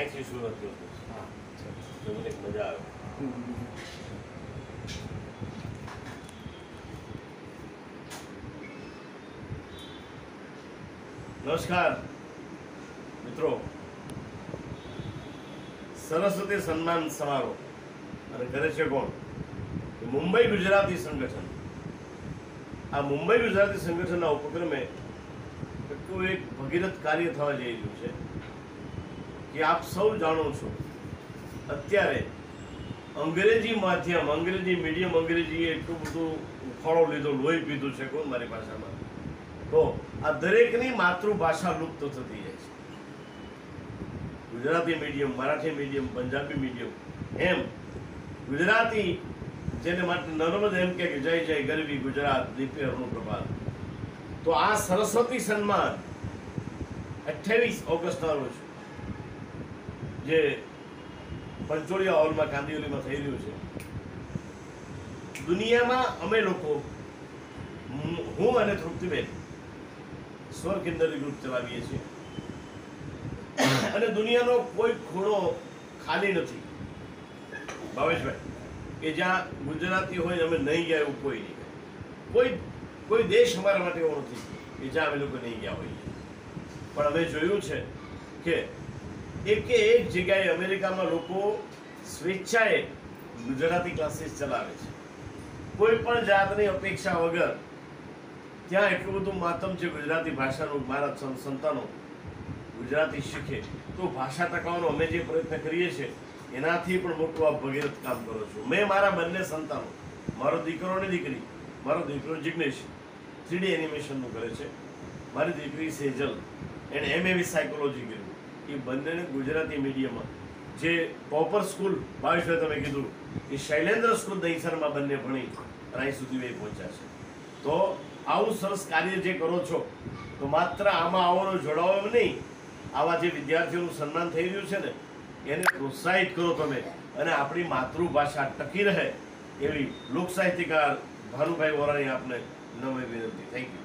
અહીંથી સુરત ગયો હતો. હા તો મને એક મજા આવે. નમસ્કાર મિત્રો, સરસ્વતી સન્માન સમારોહ અને કરે છે કોણ? મુંબઈ ગુજરાતી સંગઠન. આ મુંબઈ ગુજરાતી સંગઠનના ઉપક્રમે એટલું એક ભગીરથ કાર્ય થવા જઈ રહ્યું છે કે આપ સૌ જાણો છો, અત્યારે અંગ્રેજી માધ્યમ, અંગ્રેજી મીડિયમ, અંગ્રેજીએ એટલું બધું ઉફાળો લીધો, લોહી પીધું છે કોણ મારી ભાષામાં, તો આ દરેકની માતૃભાષા લુપ્ત થતી જાય છે. Gujarati medium, Marathi medium, Punjabi medium, એમ ગુજરાતી જેને માટે નર્મદ એમ કે જય જય ગરવી ગુજરાત દીપે અરુણ પ્રભાત. તો આ સરસ્વતી સન્માન 28 ઓગસ્ટના રોજ જે પંચોળિયા હોલમાં કાંદિવલીમાં થઈ રહ્યું છે, દુનિયામાં અમે લોકો, હું અને તૃપ્તિબેન સ્વર કિન્નરી ગ્રુપ ચલાવીએ છીએ અને દુનિયાનો કોઈ ખૂણો ખાલી નથી ભાવેશભાઈ કે જ્યાં ગુજરાતી હોય અમે નહીં ગયા એવું કોઈ નહીં. કોઈ દેશ અમારા માટે એવો નથી કે જ્યાં અમે લોકો નહીં ગયા હોઈએ. પણ અમે જોયું છે કે એક જગ્યાએ અમેરિકામાં લોકો સ્વેચ્છાએ ગુજરાતી ક્લાસીસ ચલાવે છે, કોઈ પણ જાતની અપેક્ષા વગર. ત્યાં એટલું બધું માતમ છે ગુજરાતી ભાષાનું. મારા સંતાનો ગુજરાતી શીખે તો ભાષા ટકાવવાનો અમે જે પ્રયત્ન કરીએ છીએ એનાથી પણ મોટું આ ભગીરથ કામ કરો છો. મેં મારા બંને સંતાનો, મારો દીકરો અને દીકરી, મારો દીકરો જિગ્નેશ 3D એનિમેશનનું કરે છે, મારી દીકરી સેજલ એણે MA સાયકોલોજી કર્યું. એ બંનેને ગુજરાતી મીડિયમમાં જે પ્રોપર સ્કૂલ ભાવેશભાઈ તમે કીધું એ શૈલેન્દ્ર સ્કૂલ દહીસરમાં બંને ભણી અને અહીં સુધી એ પહોંચ્યા છે. તો આવું સરસ કાર્ય જે કરો છો તો માત્ર આમાં આવવાનો જોડાવો એમ નહીં, આવા જે વિદ્યાર્થીઓનું સન્માન થઈ રહ્યું છે ને એને પ્રોત્સાહિત કરો તમે, અને આપણી માતૃભાષા ટકી રહે એવી લોક સાહિત્યકાર ભાનુભાઈ વોરાની આપને નમ્ર વિનંતી. Thank you.